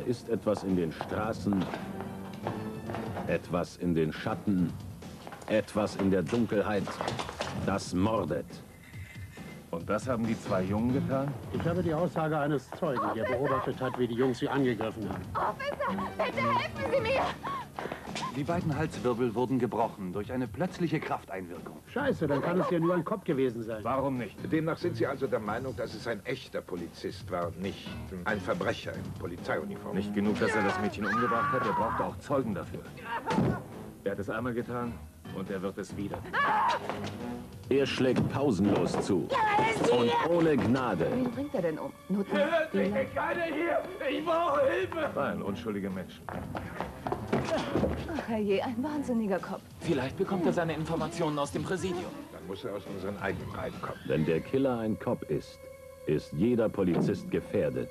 ist etwas in den Straßen, etwas in den Schatten, etwas in der Dunkelheit, das mordet. Und das haben die zwei Jungen getan? Ich habe die Aussage eines Zeugen, der beobachtet hat, wie die Jungs sie angegriffen haben. Officer, bitte helfen Sie mir! Die beiden Halswirbel wurden gebrochen durch eine plötzliche Krafteinwirkung. Scheiße, dann kann es ja nur ein Kopf gewesen sein. Warum nicht? Demnach sind Sie also der Meinung, dass es ein echter Polizist war, nicht ein Verbrecher in Polizeiuniform? Nicht genug, dass er das Mädchen umgebracht hat, er brauchte auch Zeugen dafür. Er hat es einmal getan und er wird es wieder. Er schlägt pausenlos zu und ohne Gnade. Wen bringt er denn um? Keiner hier! Ich brauche Hilfe! Nein, unschuldige Menschen. Ach herrje, ein wahnsinniger Kopf. Vielleicht bekommt er seine Informationen aus dem Präsidium. Dann muss er aus unseren eigenen Reihen kommen. Wenn der Killer ein Cop ist jeder Polizist gefährdet.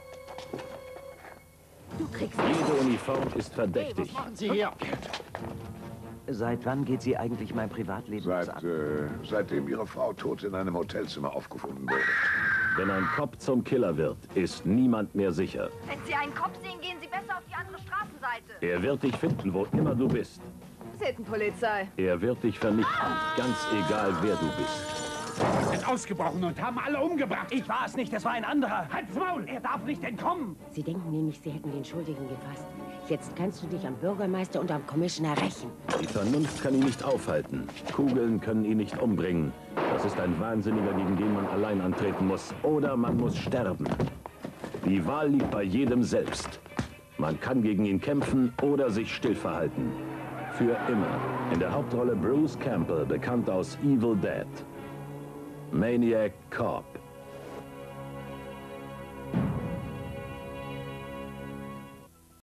Du kriegst Jede Uniform ist verdächtig. Sie hier! Seit wann geht Sie eigentlich mein Privatleben an? Seitdem Ihre Frau tot in einem Hotelzimmer aufgefunden wurde. Wenn ein Cop zum Killer wird, ist niemand mehr sicher. Wenn Sie einen Kopf sehen, gehen Sie besser auf die andere Straßenseite. Er wird dich finden, wo immer du bist. Sittenpolizei. Er wird dich vernichten, ganz egal wer du bist. Sind ausgebrochen und haben alle umgebracht. Ich war es nicht, es war ein anderer. Halt's Maul! Er darf nicht entkommen. Sie denken nämlich, Sie hätten den Schuldigen gefasst. Jetzt kannst du dich am Bürgermeister und am Commissioner rächen. Die Vernunft kann ihn nicht aufhalten. Kugeln können ihn nicht umbringen. Das ist ein Wahnsinniger, gegen den man allein antreten muss. Oder man muss sterben. Die Wahl liegt bei jedem selbst. Man kann gegen ihn kämpfen oder sich still verhalten. Für immer. In der Hauptrolle Bruce Campbell, bekannt aus Evil Dead. Maniac Cop.